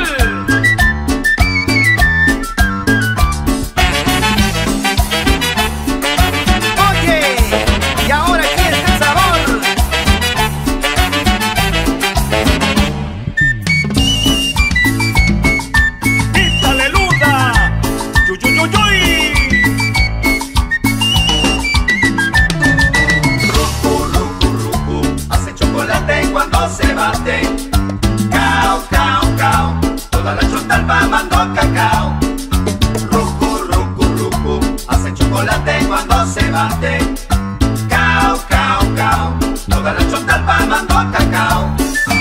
Oye, y ahora aquí está el sabor. ¡Pita leluda! ¡Yuyuyuyuy! Rucu, rucu, rucu, hace chocolate cuando se bate. Cao, cao, cao, toda la chotalpa mandó cacao. Rucu, rucu, rucu, hace chocolate cuando se bate. Cao, cao, cao, toda la chotalpa mandó cacao.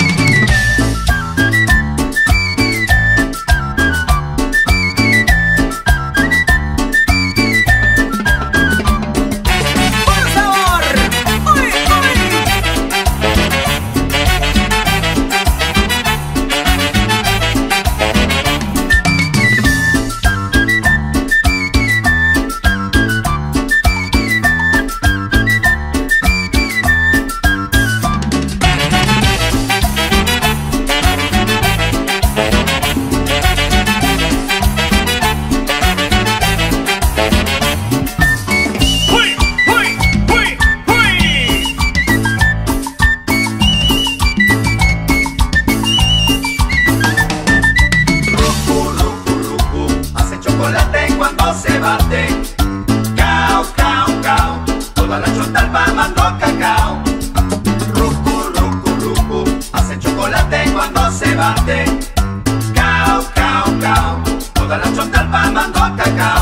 ¡Por sabor! ¡Uy, uy! ¡Uy, uy, uy, uy! Rucu, rucu, rucu, hace chocolate cuando se bate. Cao, cao, cao, toda la chotalpa mandó cacao. Rucu, rucu, rucu, hace chocolate cuando se bate. Cao, cao, cao, toda la chotalpa mandó cacao.